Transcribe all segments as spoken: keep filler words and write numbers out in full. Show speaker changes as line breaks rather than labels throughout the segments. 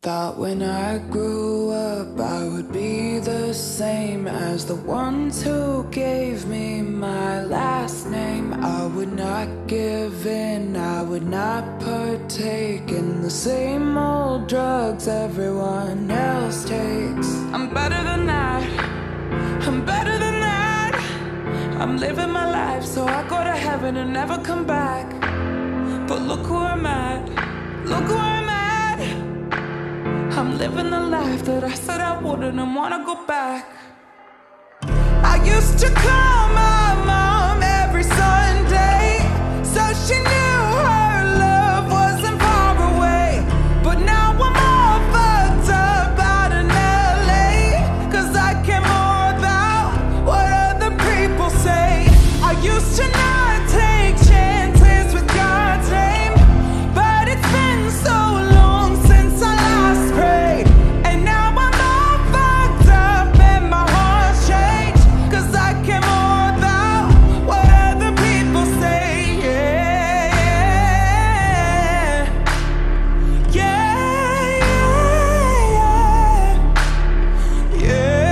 Thought when I grew up I would be the same as the ones who gave me my last name. I would not give in, I would not partake in the same old drugs everyone else takes. I'm better than that, I'm better than that. I'm living my life so I go to heaven and never come back. But look who I'm at, look who I'm at. I'm living the life that I said I wouldn't and wanna go back. I used to call my mom every Sunday, so she knew her love wasn't far away. But now I'm all fucked up out in L A, cause I care more about what other people say. I used to not take chances with God's name, but it's been so long since I last prayed. And now I'm all fucked up and my heart's changed, cause I care more about what other people say. Yeah, yeah, yeah,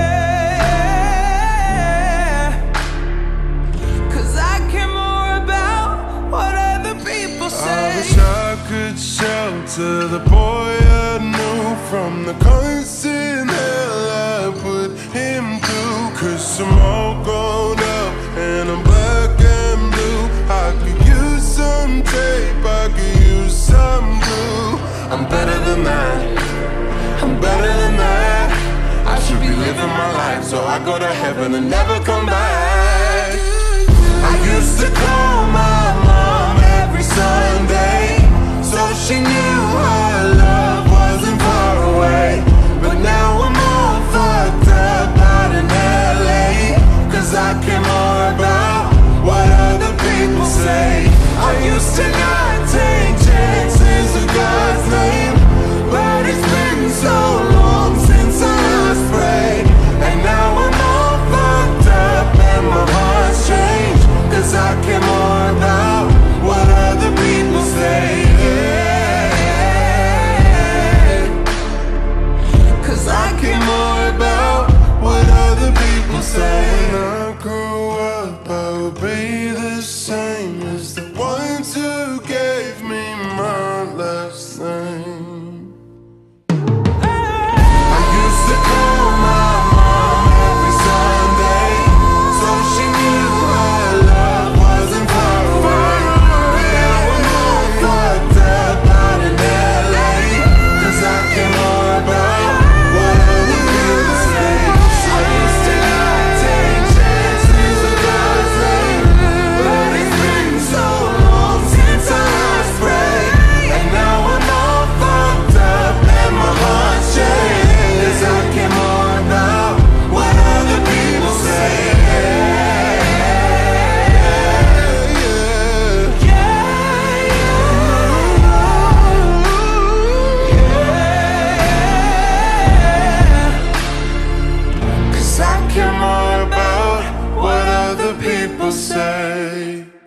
yeah, yeah. Cause I care more about what other people say.
I wish I could shelter the boy I knew from the constant hell I put him through. Cause I'm all grown up and I'm black and blue. I could use some tape, I could use some glue. I'm better than that, I'm better than that. I should be living my life so I go to heaven and never come back. I used to call my mom every Sunday, so she knew her love wasn't far away. But now I'm all fucked up out in L A, cause I care more about what other people say. I used to not take chances with God's name, but it's been so long since I last prayed. And now I'm all fucked up and my heart's changed, cause I care more about what other people say. Cause I care more about what other people say. When I grew up I would be the same as the ones who gave me my last name. I used to call my mom every Sunday, so she knew her love wasn't far away. But now I'm all fucked up out in L A, cause I care more about what other people say. I used to not take chances with God's name, but it's been so long since I last prayed. And now I'm all fucked up and my heart's changed, cause I care more about what other people say. Cause I care more about what other people say.